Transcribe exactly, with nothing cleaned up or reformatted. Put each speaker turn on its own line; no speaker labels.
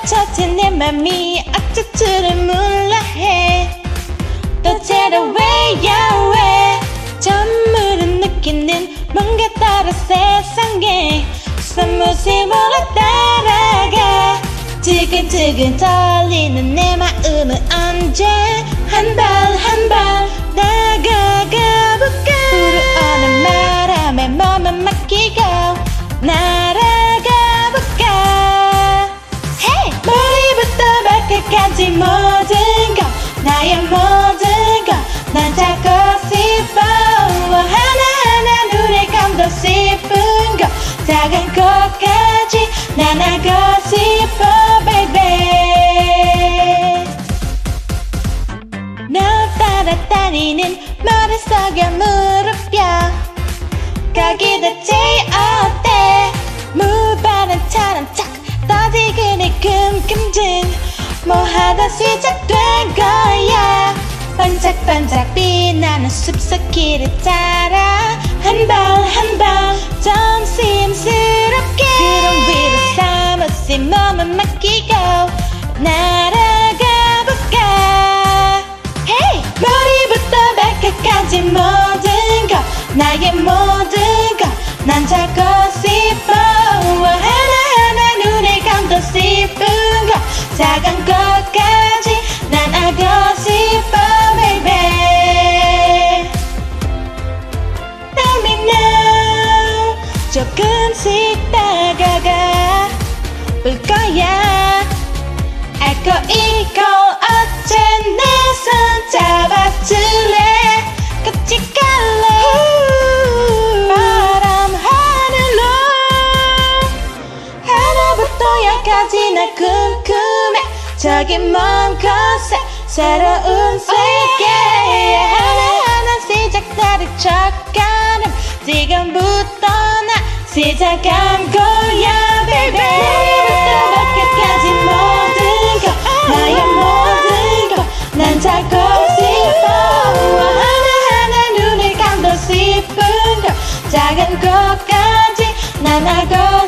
첫째 내 맘이 어쩔 몰라 해 도대체 왜야 왜 전물을 느끼는 뭔가 다른 세상에 사무실로 따라가 두근두근 떨리는 내 마음은 언제 한 발 한 발 다가가 볼까 불어오는 바람에 몸만 맡기고 날아가 볼까 hey! 머리부터 발끝까지 모든 것 나의 모든 것 난 잡고 싶어 하나하나 눈에 감도 싶은 것 작은 곳까지 난 하고 싶어 baby 널 따라다니는 머릿속에 무릎뼈 거기다 어때 무반응처럼 착 떠지그니 금금증 뭐 하다 시작된 거야 반짝반짝 빛나는 숲속길을 따라 한 발 한 발 점심스럽게 구름 위로 사무실 몸을 맡기고 날아가 볼까 hey! 머리부터 발끝까지 모든 것 나의 모든 것 난 잡고 싶어 하나하나 눈에 감도 싶은 것 작은 것까지 난 알고 싶어 baby Let me know 조금씩 다가가 볼 거야 알고 있고 어째 내 손 잡아줄래 같이 갈래 바람 하늘로 하나부터 열까지 날 궁금해 저기 먼 곳에 새로운 세계 하나하나 시작다를 척가는 지금부터 나 시작한 거야 baby 머리부터 발끝까지 모든 것 나의 모든 것 난 잡고 싶어 하나하나 눈을 감도 싶은 것 작은 것까지 난 알고